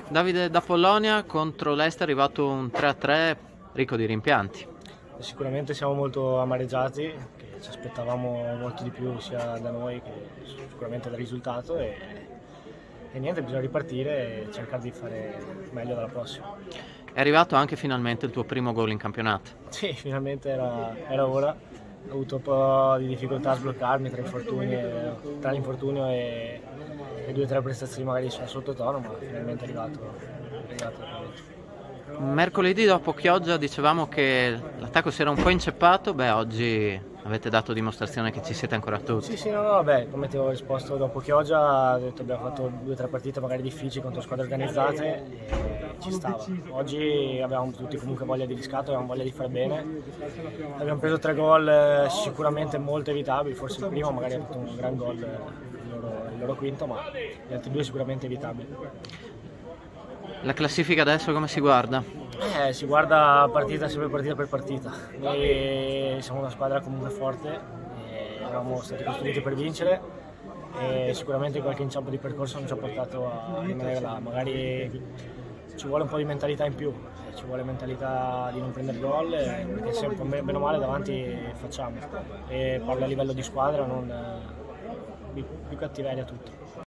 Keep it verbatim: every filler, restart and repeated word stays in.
Davide, da Polonia contro l'Est è arrivato un tre a tre ricco di rimpianti. Sicuramente siamo molto amareggiati, che ci aspettavamo molto di più sia da noi che sicuramente dal risultato e, e niente, bisogna ripartire e cercare di fare meglio dalla prossima. È arrivato anche finalmente il tuo primo gol in campionato. Sì, finalmente era, era ora. Ho avuto un po' di difficoltà a sbloccarmi tra, infortuni, tra l'infortunio e le due o tre prestazioni magari sono sottotono, ma finalmente è arrivato. È arrivato Mercoledì dopo Chioggia dicevamo che l'attacco si era un po' inceppato, beh oggi avete dato dimostrazione che ci siete ancora tutti. Sì, sì, no, no, vabbè, come ti avevo risposto dopo Chioggia, ho detto abbiamo fatto due o tre partite magari difficili contro squadre organizzate e ci stava. Oggi avevamo tutti comunque voglia di riscatto, avevamo voglia di fare bene. Abbiamo preso tre gol sicuramente molto evitabili, forse il primo magari ha fatto un gran gol il loro, il loro quinto, ma gli altri due sicuramente evitabili. La classifica adesso come si guarda? Eh, si guarda partita sempre partita per partita. Noi siamo una squadra comunque forte, e eravamo stati costruiti per vincere e sicuramente qualche inciampo di percorso non ci ha portato a rimanere là. Magari ci vuole un po' di mentalità in più, ci vuole mentalità di non prendere gol, perché sempre bene o male davanti facciamo. E parlo a livello di squadra, non più cattiveria tutto.